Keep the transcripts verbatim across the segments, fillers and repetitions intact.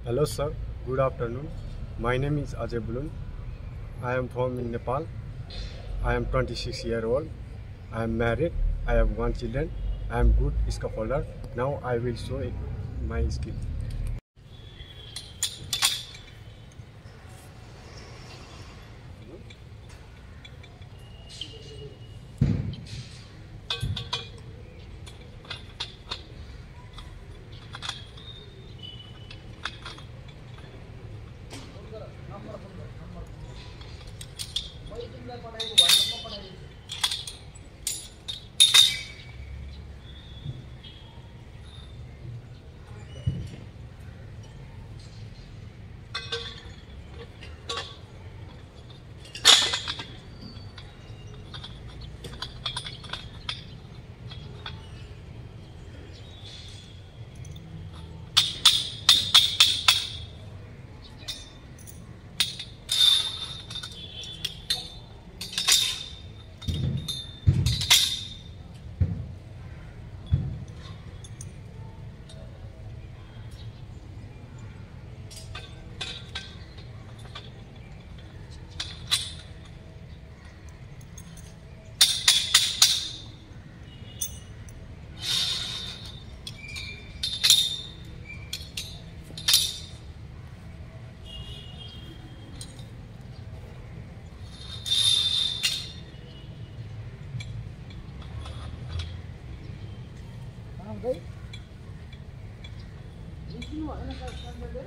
Hello sir, good afternoon. My name is Ajay Bulun. I am from in Nepal. I am twenty-six year old. I am married. I have one children. I am good scaffolder. Now I will show it, my skill. Đấy. Những cái loại nó sang bên đấy.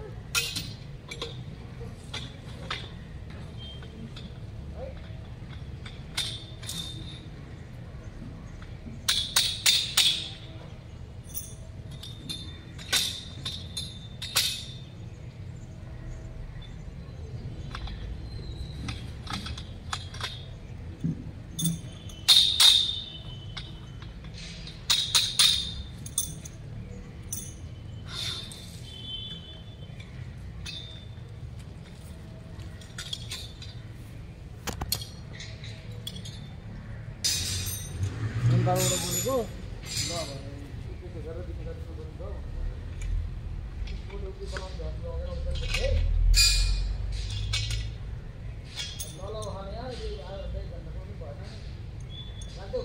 Baru-baru boleको ल अब त्यसो गरेर दिनु पर्छ बोलेको बोलेको बनाउनु छ लगेर उता है ल ल हाने यार यो आएर चाहिँ भन्दा पनि भएन राख्दौ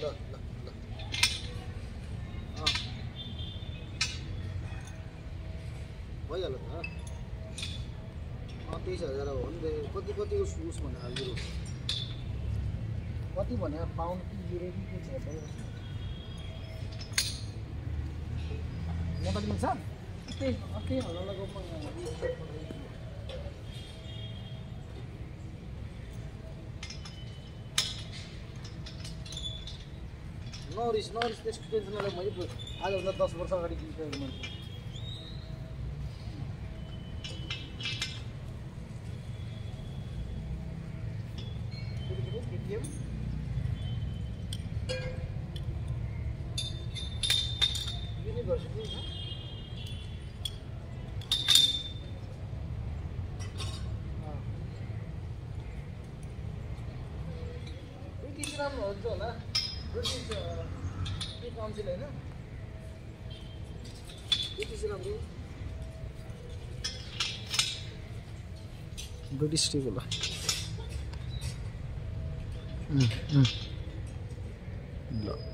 ल ल ल भइहाल्यो त तेइस हजार हो भने कति कति उस उस भने हालिदिनु कति भने पाउन्ड कि युरो कि के छ नेपाली मिल्छ त्यही त्यही हल्लाको नरिस नरिस त्यसको टेन्सन नलिएर मैले आजभन्दा दस वर्ष अगाडि किनेको मान्छे युनिभर्सिटी ब्रिटिस राम्रो हुन्छ होला ब्रिटिस के काउन्सिल होइन ब्रिटिस राम्रो ब्रिटिस ठिक होला ल